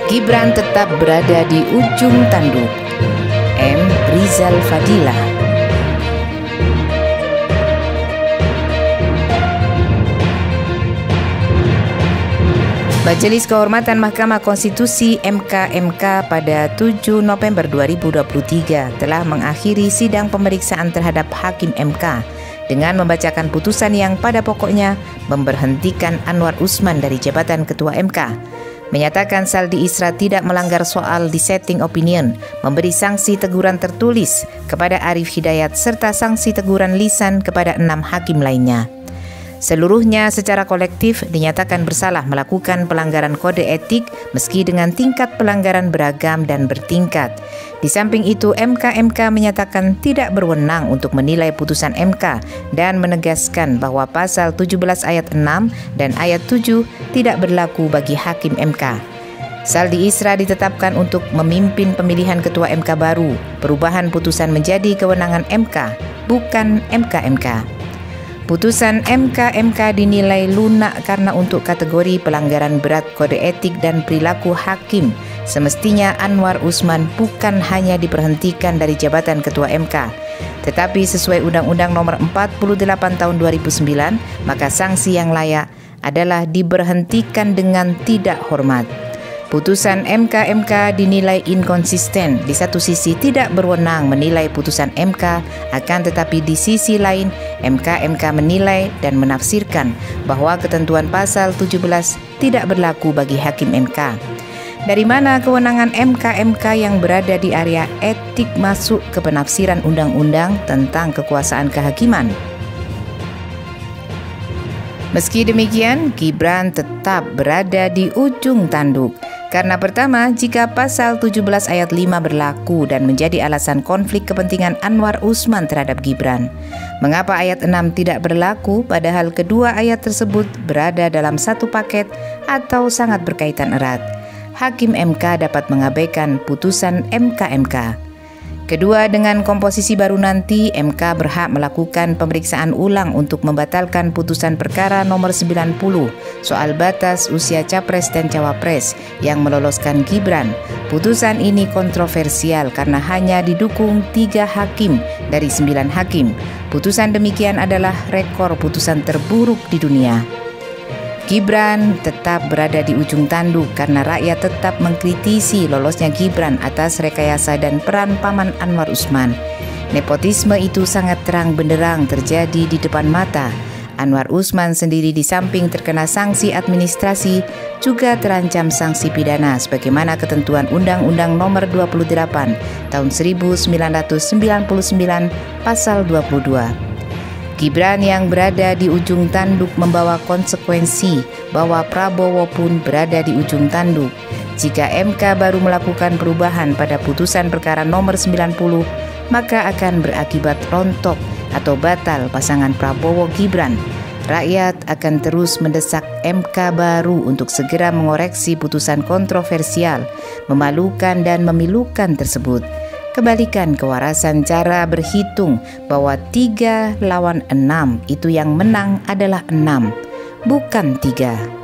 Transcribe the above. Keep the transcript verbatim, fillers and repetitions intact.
Gibran tetap berada di ujung tanduk. M. Rizal Fadila. Majelis Kehormatan Mahkamah Konstitusi M K M K pada tujuh November dua ribu dua puluh tiga telah mengakhiri sidang pemeriksaan terhadap Hakim M K dengan membacakan putusan yang pada pokoknya memberhentikan Anwar Usman dari jabatan Ketua M K. Menyatakan Saldi Isra tidak melanggar soal dissenting opinion, memberi sanksi teguran tertulis kepada Arif Hidayat serta sanksi teguran lisan kepada enam hakim lainnya. Seluruhnya secara kolektif dinyatakan bersalah melakukan pelanggaran kode etik meski dengan tingkat pelanggaran beragam dan bertingkat. Di samping itu, M K M K menyatakan tidak berwenang untuk menilai putusan M K dan menegaskan bahwa pasal tujuh belas ayat enam dan ayat tujuh tidak berlaku bagi Hakim M K. Saldi Isra ditetapkan untuk memimpin pemilihan Ketua M K baru. Perubahan putusan menjadi kewenangan M K, bukan M K M K. Putusan M K M K dinilai lunak karena untuk kategori pelanggaran berat kode etik dan perilaku hakim, semestinya Anwar Usman bukan hanya diberhentikan dari jabatan Ketua M K, tetapi sesuai Undang-Undang Nomor empat puluh delapan Tahun dua ribu sembilan, maka sanksi yang layak adalah diberhentikan dengan tidak hormat. Putusan M K M K dinilai inkonsisten. Di satu sisi tidak berwenang menilai putusan M K, akan tetapi di sisi lain M K M K menilai dan menafsirkan bahwa ketentuan pasal tujuh belas tidak berlaku bagi Hakim M K. Dari mana kewenangan M K M K yang berada di area etik masuk ke penafsiran undang-undang tentang kekuasaan kehakiman? Meski demikian, Gibran tetap berada di ujung tanduk. Karena pertama, jika pasal tujuh belas ayat lima berlaku dan menjadi alasan konflik kepentingan Anwar Usman terhadap Gibran, mengapa ayat enam tidak berlaku padahal kedua ayat tersebut berada dalam satu paket atau sangat berkaitan erat? Hakim M K dapat mengabaikan putusan M K M K. Kedua, dengan komposisi baru nanti, M K berhak melakukan pemeriksaan ulang untuk membatalkan putusan perkara nomor sembilan puluh soal batas usia Capres dan Cawapres yang meloloskan Gibran. Putusan ini kontroversial karena hanya didukung tiga hakim dari sembilan hakim. Putusan demikian adalah rekor putusan terburuk di dunia. Gibran tetap berada di ujung tanduk karena rakyat tetap mengkritisi lolosnya Gibran atas rekayasa dan peran paman Anwar Usman. Nepotisme itu sangat terang benderang terjadi di depan mata. Anwar Usman sendiri di samping terkena sanksi administrasi juga terancam sanksi pidana sebagaimana ketentuan Undang-Undang Nomor dua puluh delapan Tahun seribu sembilan ratus sembilan puluh sembilan Pasal dua puluh dua. Gibran yang berada di ujung tanduk membawa konsekuensi bahwa Prabowo pun berada di ujung tanduk. Jika M K baru melakukan perubahan pada putusan perkara nomor sembilan puluh, maka akan berakibat rontok atau batal pasangan Prabowo-Gibran. Rakyat akan terus mendesak M K baru untuk segera mengoreksi putusan kontroversial, memalukan dan memilukan tersebut. Kembalikan kewarasan cara berhitung bahwa tiga lawan enam itu yang menang adalah enam, bukan tiga.